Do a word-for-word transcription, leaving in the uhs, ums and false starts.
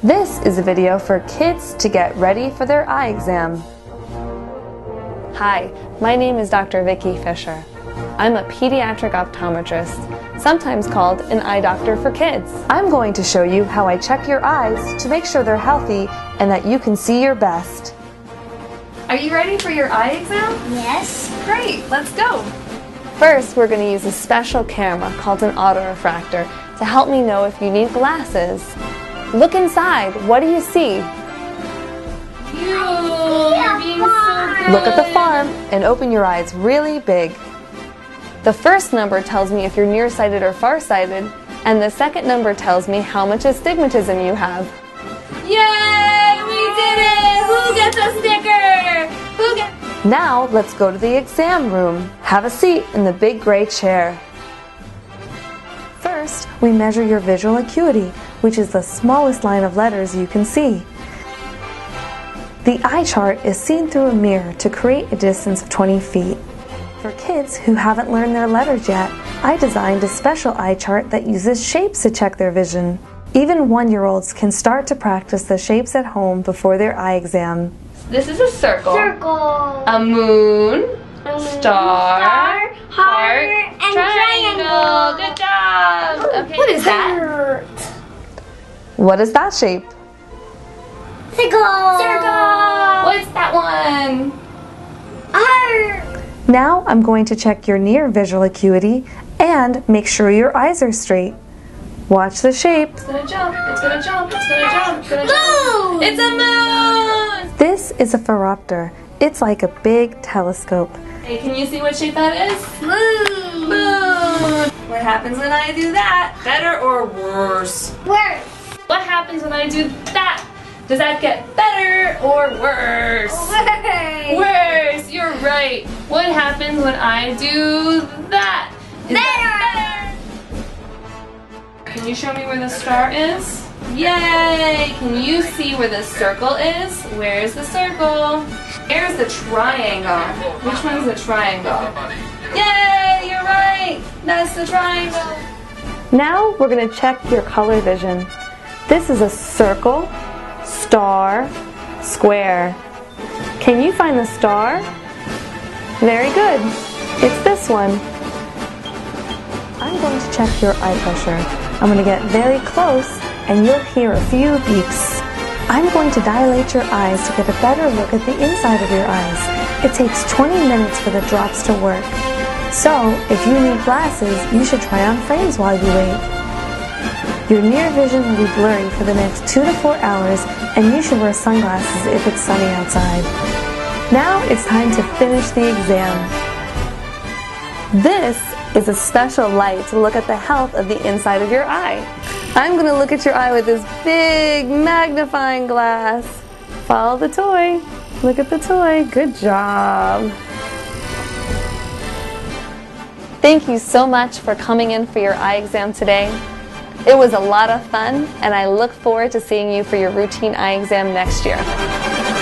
This is a video for kids to get ready for their eye exam. Hi, my name is Doctor Vicky Fischer. I'm a pediatric optometrist, sometimes called an eye doctor for kids. I'm going to show you how I check your eyes to make sure they're healthy and that you can see your best. Are you ready for your eye exam? Yes. Great, let's go. First, we're going to use a special camera called an autorefractor to help me know if you need glasses. Look inside. What do you see? You, you're being so good. Look at the farm and open your eyes really big. The first number tells me if you're nearsighted or farsighted, and the second number tells me how much astigmatism you have. Yay! We did it! Who gets a sticker? Who gets... Now, let's go to the exam room. Have a seat in the big gray chair. First, we measure your visual acuity, which is the smallest line of letters you can see. The eye chart is seen through a mirror to create a distance of twenty feet. For kids who haven't learned their letters yet, I designed a special eye chart that uses shapes to check their vision. Even one-year-olds can start to practice the shapes at home before their eye exam. This is a circle, Circle. a moon, Um, star, star, heart, and triangle. Good job. Okay. What is that? What is that shape? Circle. Circle. What's that one? Heart. Now I'm going to check your near visual acuity and make sure your eyes are straight. Watch the shape. It's gonna jump. It's gonna jump. It's gonna jump. It's gonna jump. Moon. It's a moon. This is a phoropter. It's like a big telescope. Hey, can you see what shape that is? Moon. Moon. What happens when I do that? Better or worse? Worse. What happens when I do that? Does that get better or worse? Worse. Worse. You're right. What happens when I do that? Is that better? Can you show me where the star is? Yay! Can you see where the circle is? Where's the circle? Here's the triangle. Which one's the triangle? Yay! You're right! That's the triangle. Now we're going to check your color vision. This is a circle, star, square. Can you find the star? Very good. It's this one. I'm going to check your eye pressure. I'm going to get very close and you'll hear a few beeps. I'm going to dilate your eyes to get a better look at the inside of your eyes. It takes twenty minutes for the drops to work. So, if you need glasses, you should try on frames while you wait. Your near vision will be blurry for the next two to four hours, and you should wear sunglasses if it's sunny outside. Now it's time to finish the exam. This is a special light to look at the health of the inside of your eye. I'm going to look at your eye with this big magnifying glass. Follow the toy. Look at the toy. Good job. Thank you so much for coming in for your eye exam today. It was a lot of fun, and I look forward to seeing you for your routine eye exam next year.